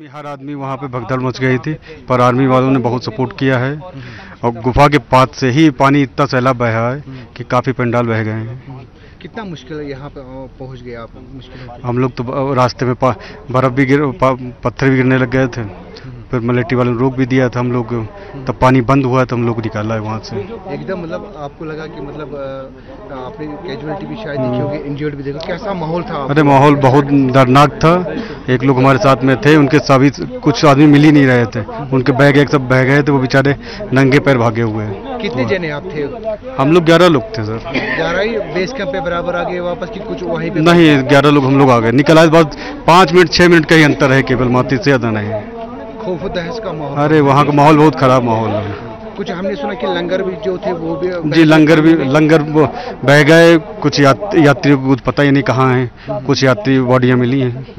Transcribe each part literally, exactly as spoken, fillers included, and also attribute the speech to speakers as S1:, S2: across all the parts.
S1: आदमी हर आदमी वहाँ पे भगदड़ मच गई थी, पर आर्मी वालों ने बहुत सपोर्ट किया है और गुफा के पास से ही पानी इतना सैलाब बहा है कि काफ़ी पंडाल बह गए हैं।
S2: कितना मुश्किल है यहाँ पे पहुँच गए आप? मुश्किल
S1: हम लोग तो रास्ते में बर्फ़ भी गिर पत्थर भी गिरने लग गए थे, फिर मिलिट्री वालों ने रोक भी दिया था हम लोग, तब पानी बंद हुआ तो हम लोग निकाला है वहाँ से।
S2: एकदम मतलब आपको लगा कि मतलब आपने कैजुअलिटी भी शायद देखी होगी, इंजर्ड भी देखा, कैसा माहौल था?
S1: अरे माहौल बहुत दर्दनाक था। एक लोग हमारे साथ में थे, उनके सभी कुछ आदमी मिल ही नहीं रहे थे, उनके बैग एक सब बह गए थे, वो बेचारे नंगे पैर भागे हुए हैं।
S2: कितने जने आप थे? हम
S1: लोग ग्यारह लोग थे सर।
S2: ग्यारह ही बेस कैंप पे बराबर आ गए वापस कि कुछ वहीं पे?
S1: नहीं, ग्यारह लोग हम लोग आ गए, निकल आए बाद पाँच मिनट छः मिनट का ही अंतर है केवल, माती से ज़्यादा नहीं।
S2: खौफ दहश का माहौल?
S1: अरे वहाँ का माहौल बहुत खराब माहौल है।
S2: कुछ हमने सुना कि लंगर भी जो थे वो भी?
S1: जी लंगर भी, लंगर बह गए, कुछ यात्रियों को कुछ पता ही नहीं कहाँ हैं, कुछ यात्री बॉडियाँ मिली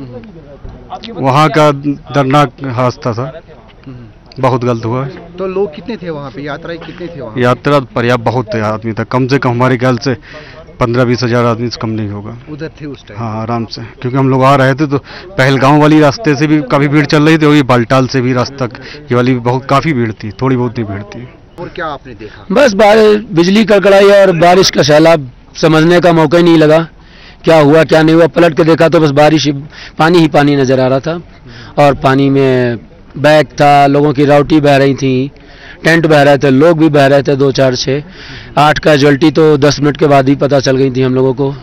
S1: हैं। वहाँ का दर्दनाक हादसा था, बहुत गलत हुआ।
S2: तो लोग कितने थे वहाँ पे? यात्रा कितने थे वहाँ?
S1: यात्रा पर्याप्त बहुत आदमी था, कम से कम हमारे ख्याल से पंद्रह बीस हजार आदमी से कम नहीं होगा
S2: उधर थे उस टाइम।
S1: हाँ आराम से, क्योंकि हम लोग आ रहे थे तो पहलगांव वाली रास्ते से भी काफ़ी भीड़ चल रही थी और ये बालटाल से भी रास्ता ये वाली बहुत काफ़ी भीड़ थी, थोड़ी बहुत नहीं भीड़ थी।
S2: और क्या आपने देखा?
S3: बस बारिश, बिजली कड़कड़ाई और बारिश का सैलाब, समझने का मौका ही नहीं लगा क्या हुआ क्या नहीं हुआ। पलट के देखा तो बस बारिश ही, पानी ही पानी नजर आ रहा था और पानी में बैग था, लोगों की राउटी बह रही थी, टेंट बह रहे थे, लोग भी बह रहे थे, दो चार छः आठ का जल्टी तो दस मिनट के बाद ही पता चल गई थी हम लोगों को।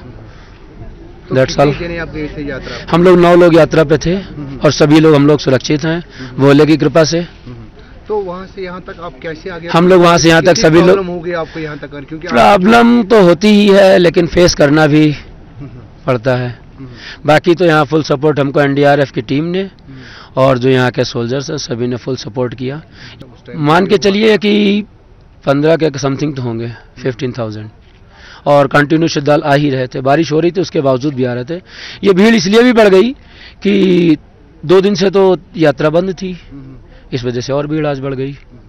S2: तो
S3: दैट्स ऑल।
S2: आप गए थे यात्रा?
S3: हम लोग नौ लोग यात्रा पे थे और सभी लोग हम लोग सुरक्षित हैं भोले की कृपा से।
S2: तो वहाँ से यहाँ तक आप कैसे आ गए?
S3: हम लोग वहाँ से यहाँ तक सभी लोग,
S2: हो गए आपको यहाँ तक? क्योंकि
S3: प्रॉब्लम तो होती ही है लेकिन फेस करना भी पड़ता है। बाकी तो यहाँ फुल सपोर्ट हमको एन डी आर एफ की टीम ने और जो यहाँ के सोल्जर्स हैं सभी ने फुल सपोर्ट किया। मान के चलिए कि पंद्रह के समथिंग तो होंगे, फिफ्टीन थाउजेंड, और कंटिन्यू श्रद्धालु आ ही रहे थे। बारिश हो रही थी उसके बावजूद भी आ रहे थे। ये भीड़ इसलिए भी बढ़ गई कि दो दिन से तो यात्रा बंद थी, इस वजह से और भीड़ आज बढ़ गई।